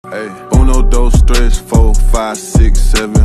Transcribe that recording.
Hey, uno, dos, tres, four, five, six, seven,